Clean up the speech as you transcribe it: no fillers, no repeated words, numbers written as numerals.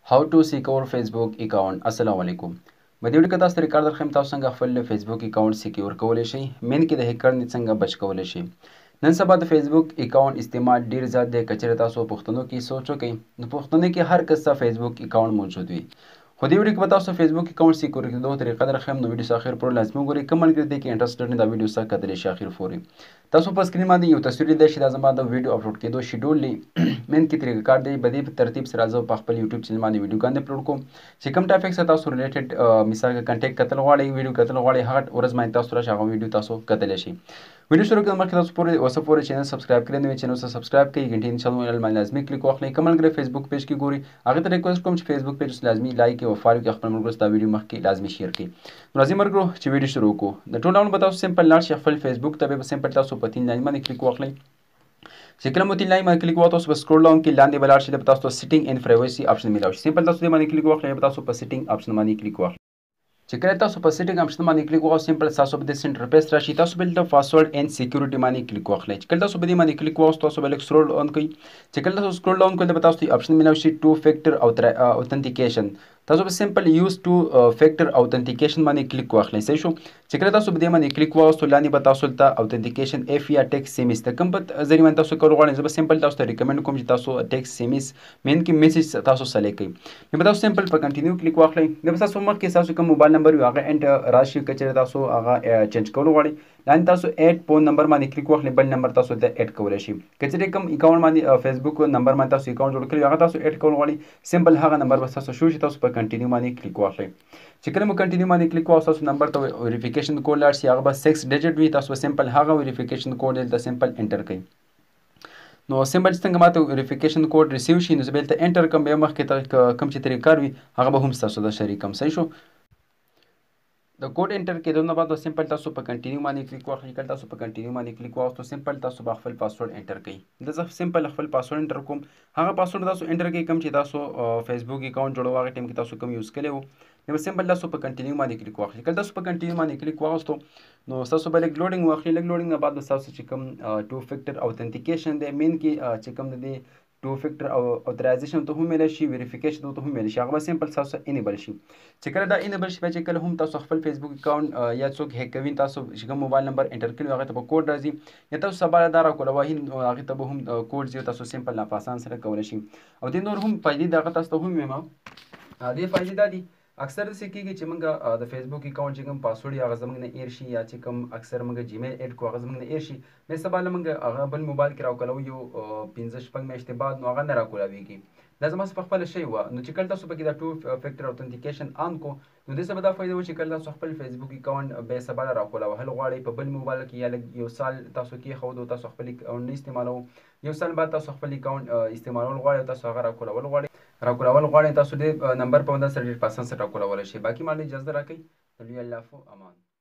How to secure Facebook account. السلام علیکم. په دې ویډیو کې تاسو ته ریکارډ درخم تاسو څنګه خپل فیسبوک اکاونټ سکیور کولی شئ. مین کې د هیکر نه څنګه بچ کولی شئ. نن سبا د فیسبوک اکاونټ استعمال ډیر زیات دی. کچره تاسو پښتنو کې سوچ وکئ نو پښتنو کې هر کس ته فیسبوک اکاونټ موجود وي. خو دې ویډیو کې به تاسو فیسبوک اکاونټ سکیور کېدو طریقه درخم نو ویډیو اخر پر لازمي وګورئ. کوم ملګری دی کې انټرېسټډ نه دا ویډیو سره کتلی شي اخر پورې. تاسو په سکرین باندې یو تصویر لیدلی شئ. دا زما د ویډیو اپلوډ کېدو شیډول دی. مین کې طریقه کار دی. په دې ترتیب سره زه په خپل یوټیوب چینل باندې ویډیوګانې اپلوډ کوم چې کوم ټاپک سره تاسو ریلیټډ مثال کنټیکټ کتل غواړئ ویډیو کتل غواړئ هغه ورځ باندې تاسو راشئ هغه ویډیو تاسو کتلی شئ. ویډیو شروع کړم مخکې تاسو پورې اوسه پورې چینل سبسکرایب کړئ نو چینل سره سبسکرایب کړئ غنټې نشان باندې لازمي کلیک واخلئ. کوم ملګری فیسبوک پیج کې ګوري هغه ته ریکوست کوم چې فیسبوک پیج لازمي لایک او فالو کړئ. خپل ملګرو ته دا ویډیو مخکې لازمي شیر کړئ. نو راځئ ملګرو چې ویډیو شروع کړو. د ټول ډاون به تاسو سمپل لاړ شئ خپل فیسبوک ته به سمپل تاسو په 3 لاین باندې کلیک واخلئ. چې کله مو 3 لاین باندې کلیک وکړو تاسو به سکرول ډاون کې لاندې به لاړ شئ. تاسو ته سیټینګ اینډ پرایوسي آپشن میلاو شي. سمپل تاسو دې باندې کلیک واخلئ. تاسو په سیټینګ آپشن باندې کلیک واخلئ. چې کله تاسو په سیټینګ آپشن باندې کلیک وکړو سمپل تاسو به د سنټر پیج راشي. تاسو به د پاسورډ اینډ سکیورټي باندې کلیک واخلئ. چې کله تاسو به دې باندې کلیک وکړو تاسو به لږ سکرول ډاون کړئ. چې کله تاسو سکرول ډاون کړئ تاسو ته آپشن میلاو شي 2 فیکټر authentication. تاسو به سمپل یوز 2 فیکټر authentication باندې کلیک واخلئ. صحیح شو. چې کله تاسو به دې باندې کلیک وکړو لاندې به تاسو ته authentication اف یا ټیکس سیمس ته کوم په ذریعہ باندې تاسو کول غواړئ. زه به سمپل تاسو ته ریکمند کوم چې تاسو ټیکس سیمس مین کې میسج تاسو سلیکټ کړئ. نو به تاسو سمپل په کنټینیو کلیک واخلئ. نو به تاسو مخکې تاسو کوم موبایل نمبر وي هغه انټر راشي. کچره تاسو هغه چینج کول غواړئ لاندې تاسو اډ فون نمبر باندې کلیک واخلئ. بل نمبر تاسو ته اډ کولی شئ. کچره کوم اکاونټ باندې فیسبوک نمبر باندې تاسو اکاونټ جوړ کړی هغه تاسو اډ کول غواړئ سمپل هغه نمبر به تاسو شو چې تاسو په کنټینیو باندې کلیک واخلئ. چې کله مو کنټینیو باندې کلیک واخلئ تاسو نمبر ته ویریفیکیشن کوډ لاړ شي هغه به 6 ډیجټ وي. تاسو سمپل هغه ویریفیکیشن کوډ دلته سمپل انټر کړئ. نو سمپل څنګه ماته ویریفیکیشن کوډ ریسیو شي نو زه به دلته انټر کوم. بیا مخکې کوم چې طریقه وي هغه به هم تاسو ته شریکم. صحیح شو. د کوډ انټر کېدو نه بعد سمپل تاسو په کنټینیو باندې کلیک واخلئ. کله تاسو په کنټینیو باندې کلیک واخلئ سمپل تاسو به خپل پاسورډ انټر کړئ. زه سمپل خپل پاسورډ انټر کوم. هغه پاسورډ تاسو انټر کړئ کوم چې تاسو فیسبوک اکاونټ جوړو هغه ټایم کې تاسو کوم یوز کړی وو. نو سمپل تاسو په کنټینیو باندې کلیک واخلئ. کله تاسو په کنټینیو باندې کلیک واغستو نو تاسو به لږ لوډینګ واخلئ. لږ لوډینګ نه بعد تاسو چې کوم 2 فیکټر authentication دی مین کې چې کوم دی 2 فیکټر authentication ته هم میل شي ویریفیکیشن ته هم میل شي هغه به سمپل تاسو انیبل شي. چې کله دا انیبل شي چې کله هم تاسو خپل فیسبوک اکاونټ یا څوک هیک کوي تاسو چې کوم موبایل نمبر انټر کړی هغه ته به کوډ راځي یا تاسو سبا دا راکولوي هغه ته به هم کوډ زیو تاسو سمپل نه په اسان سره کولی شئ. او د نور هم فائدې دغه تاسو ته هم وایم. دې فائدې دا دي اکثر داسې کېږي چې موږ د فیسبوک اکاونټ چې کوم پاسورډ هغه زموږ نه ایر شي یا چې کوم اکثر موږ جیمیل اډ کړو هغه زموږ نه ایر شي. بیا سبا له موږ هغه بل موبایل کې راوکولو یو 15-16 میاشتې بعد نو هغه نه راکولویږي. دا زما په خپله شی وه. نو چې کله تاسو پکې دا 2 فیکټر authentication آن کو نو دې سبا دا فایده و چې کله تاسو خپل فیسبوک اکاونټ بیا سبا راکولوهل غواړئ په بل موبایل کې یا یو سال تاسو کېښود او تاسو خپل اکاونټ نه استعمالوو یو سال بعد تاسو خپل اکاونټ استعمالول غواړئ تاسو هغه راکولول غواړئ تاسو دې نمبر په 10 سره ډېر په اسان سره راکولولی شئ. باقي مال اجازه راکړئ. د لوی الله عفو امان.